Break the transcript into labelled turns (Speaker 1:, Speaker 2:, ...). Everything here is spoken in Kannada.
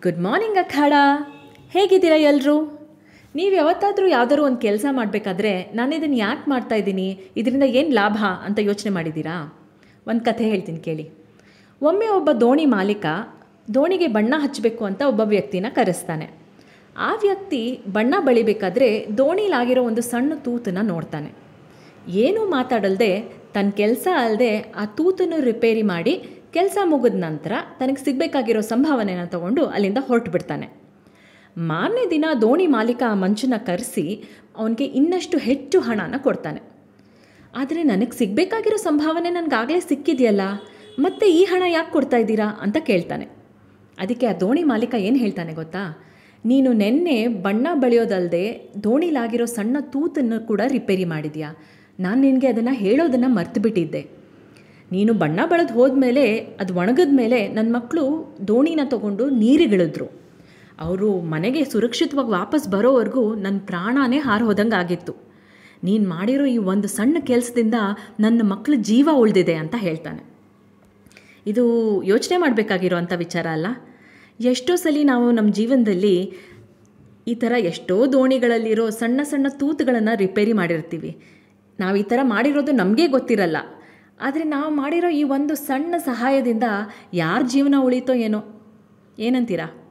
Speaker 1: ಗುಡ್ ಮಾರ್ನಿಂಗ್ ಅಖಾಡ. ಹೇಗಿದ್ದೀರಾ ಎಲ್ಲರೂ? ನೀವು ಯಾವತ್ತಾದರೂ ಯಾವುದಾದ್ರು ಒಂದು ಕೆಲಸ ಮಾಡಬೇಕಾದ್ರೆ ನಾನು ಇದನ್ನು ಯಾಕೆ ಮಾಡ್ತಾಯಿದ್ದೀನಿ, ಇದರಿಂದ ಏನು ಲಾಭ ಅಂತ ಯೋಚನೆ ಮಾಡಿದ್ದೀರಾ? ಒಂದು ಕಥೆ ಹೇಳ್ತೀನಿ ಕೇಳಿ. ಒಮ್ಮೆ ಒಬ್ಬ ದೋಣಿ ಮಾಲೀಕ ದೋಣಿಗೆ ಬಣ್ಣ ಹಚ್ಚಬೇಕು ಅಂತ ಒಬ್ಬ ವ್ಯಕ್ತಿನ ಕರೆಸ್ತಾನೆ. ಆ ವ್ಯಕ್ತಿ ಬಣ್ಣ ಬಳಿಬೇಕಾದ್ರೆ ದೋಣಿಲಾಗಿರೋ ಒಂದು ಸಣ್ಣ ತೂತನ್ನು ನೋಡ್ತಾನೆ. ಏನೂ ಮಾತಾಡಲ್ದೆ ತನ್ನ ಕೆಲಸ ಅಲ್ಲದೆ ಆ ತೂತನ್ನು ರಿಪೇರಿ ಮಾಡಿ ಕೆಲಸ ಮುಗಿದ ನಂತರ ತನಗೆ ಸಿಗಬೇಕಾಗಿರೋ ಸಂಭಾವನೆನ ತಗೊಂಡು ಅಲ್ಲಿಂದ ಹೊರಟು ಬಿಡ್ತಾನೆ. ಮಾರನೇ ದಿನ ದೋಣಿ ಮಾಲೀಕ ಆ ಮಂಚನ ಕರೆಸಿ ಅವನಿಗೆ ಇನ್ನಷ್ಟು ಹೆಚ್ಚು ಹಣನ ಕೊಡ್ತಾನೆ. ಆದರೆ ನನಗೆ ಸಿಗಬೇಕಾಗಿರೋ ಸಂಭಾವನೆ ನನಗಾಗಲೇ ಸಿಕ್ಕಿದೆಯಲ್ಲ, ಮತ್ತೆ ಈ ಹಣ ಯಾಕೆ ಕೊಡ್ತಾ ಇದ್ದೀರಾ ಅಂತ ಕೇಳ್ತಾನೆ. ಅದಕ್ಕೆ ಆ ದೋಣಿ ಮಾಲೀಕ ಏನು ಹೇಳ್ತಾನೆ ಗೊತ್ತಾ? ನೀನು ನೆನ್ನೆ ಬಣ್ಣ ಬಳಿಯೋದಲ್ಲದೆ ದೋಣಿಲಾಗಿರೋ ಸಣ್ಣ ತೂತನ್ನು ಕೂಡ ರಿಪೇರಿ ಮಾಡಿದ್ಯಾ. ನಾನು ನಿನಗೆ ಅದನ್ನು ಹೇಳೋದನ್ನು ಮರ್ತು ಬಿಟ್ಟಿದ್ದೆ. ನೀನು ಬಣ್ಣ ಬಳಿದು ಹೋದ್ಮೇಲೆ ಅದು ಒಣಗಿದ ಮೇಲೆ ನನ್ನ ಮಕ್ಕಳು ದೋಣಿನ ತೊಗೊಂಡು ನೀರಿಗಿಳಿದ್ರು. ಅವರು ಮನೆಗೆ ಸುರಕ್ಷಿತವಾಗಿ ವಾಪಸ್ ಬರೋವರೆಗೂ ನನ್ನ ಪ್ರಾಣನೇ ಹಾರು ಹೋದಂಗೆ ಆಗಿತ್ತು. ನೀನು ಮಾಡಿರೋ ಈ ಒಂದು ಸಣ್ಣ ಕೆಲಸದಿಂದ ನನ್ನ ಮಕ್ಕಳ ಜೀವ ಉಳಿದಿದೆ ಅಂತ ಹೇಳ್ತಾನೆ. ಇದು ಯೋಚನೆ ಮಾಡಬೇಕಾಗಿರೋ ಅಂಥ ವಿಚಾರ ಅಲ್ಲ? ಎಷ್ಟೋ ಸಲ ನಾವು ನಮ್ಮ ಜೀವನದಲ್ಲಿ ಈ ಥರ ಎಷ್ಟೋ ದೋಣಿಗಳಲ್ಲಿರೋ ಸಣ್ಣ ಸಣ್ಣ ತೂತುಗಳನ್ನು ರಿಪೇರಿ ಮಾಡಿರ್ತೀವಿ. ನಾವು ಈ ಥರ ಮಾಡಿರೋದು ನಮಗೇ ಗೊತ್ತಿರಲ್ಲ. ಆದರೆ ನಾವು ಮಾಡಿರೋ ಈ ಒಂದು ಸಣ್ಣ ಸಹಾಯದಿಂದ ಯಾರ ಜೀವನ ಉಳೀತೋ ಏನೋ. ಏನಂತೀರಾ?